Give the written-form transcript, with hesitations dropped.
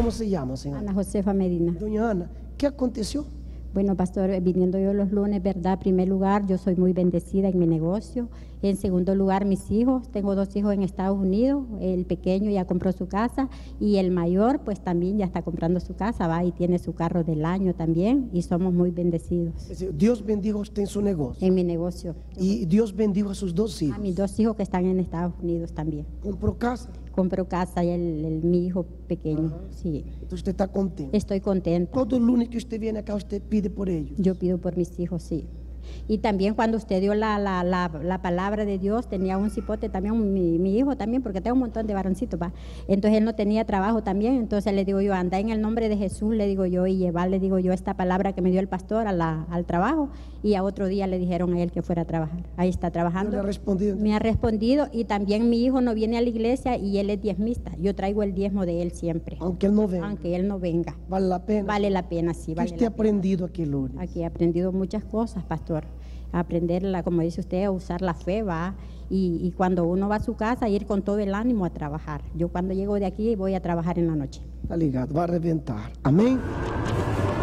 ¿Cómo se llama, señora? Ana Josefa Medina. Doña Ana, ¿qué aconteció? Bueno, pastor, viniendo yo los lunes, ¿verdad? En primer lugar, yo soy muy bendecida en mi negocio. En segundo lugar, mis hijos. Tengo 2 hijos en Estados Unidos. El pequeño ya compró su casa y el mayor, pues también ya está comprando su casa, va, y tiene su carro del año también. Y somos muy bendecidos Es decir, Dios bendijo a usted en su negocio. en mi negocio. Y Dios bendijo a sus 2 A hijos. mis 2 hijos que están en Estados Unidos también. Compró casa. Compró casa y mi hijo pequeño. Sí, Entonces usted está contento. estoy contenta. Todo el lunes que usted viene acá, usted pide por ellos. Yo pido por mis hijos, sí. Y también cuando usted dio la palabra de Dios, tenía un cipote también, mi hijo también, porque tengo un montón de varoncitos, ¿va? Entonces él no tenía trabajo también, entonces le digo yo, anda en el nombre de Jesús, le digo yo, y llevar, le digo yo, esta palabra que me dio el pastor al trabajo, y a otro día le dijeron a él que fuera a trabajar. Ahí está trabajando. ¿Le ha respondido? Me ha respondido, y también mi hijo no viene a la iglesia y él es diezmista. Yo traigo el diezmo de él siempre. Aunque él no venga. Aunque él no venga. Vale la pena. Vale la pena, sí, ¿Qué vale usted ha la pena. aprendido aquí el lunes? Aquí he aprendido muchas cosas, pastor. Aprenderla, como dice usted, a usar la fe, va. Y cuando uno va a su casa, ir con todo el ánimo a trabajar. Yo cuando llego de aquí voy a trabajar en la noche. Está ligado, va a reventar. Amén.